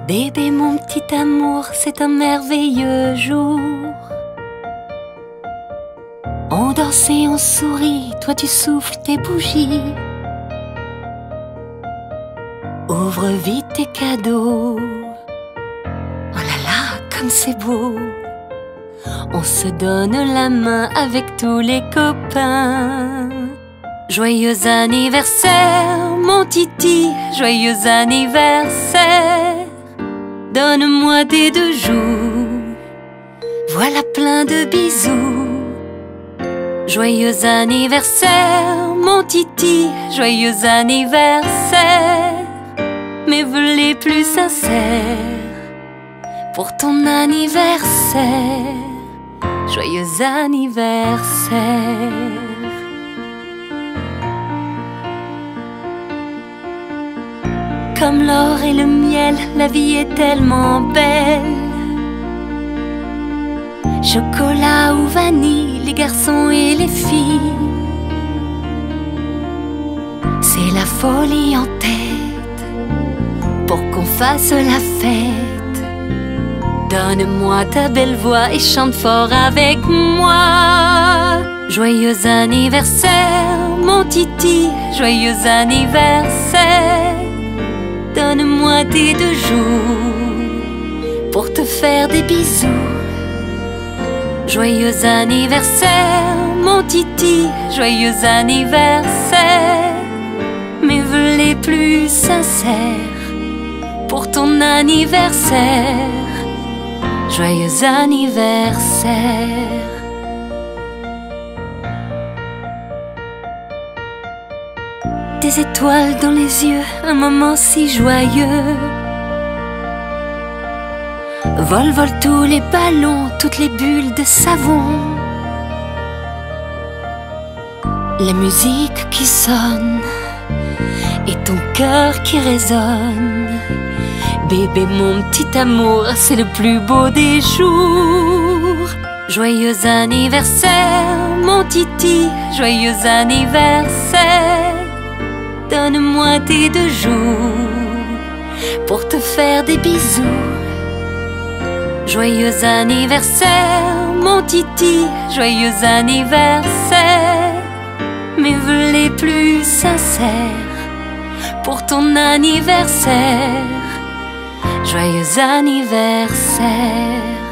Bébé, mon petit amour, c'est un merveilleux jour. On danse et on sourit, toi tu souffles tes bougies. Ouvre vite tes cadeaux. Oh là là, comme c'est beau. On se donne la main avec tous les copains. Joyeux anniversaire, mon Titi, joyeux anniversaire. Donne-moi tes 2 jours, voilà plein de bisous. Joyeux anniversaire, mon Titi, joyeux anniversaire. Mes vœux les plus sincères pour ton anniversaire. Joyeux anniversaire. Comme l'or et le miel, la vie est tellement belle. Chocolat ou vanille, les garçons et les filles. C'est la folie en tête pour qu'on fasse la fête. Donne-moi ta belle voix et chante fort avec moi. Joyeux anniversaire, mon Titi, joyeux anniversaire. Donne-moi tes 2 jours pour te faire des bisous. Joyeux anniversaire, mon Titi, joyeux anniversaire. Mes vœux les plus sincères pour ton anniversaire. Joyeux anniversaire. Des étoiles dans les yeux, un moment si joyeux. Vol, vol tous les ballons, toutes les bulles de savon. La musique qui sonne et ton cœur qui résonne. Bébé, mon petit amour, c'est le plus beau des jours. Joyeux anniversaire, mon Titi, joyeux anniversaire. Donne-moi tes 2 jours pour te faire des bisous. Joyeux anniversaire, mon Titi, joyeux anniversaire. Mes vœux les plus sincères pour ton anniversaire. Joyeux anniversaire.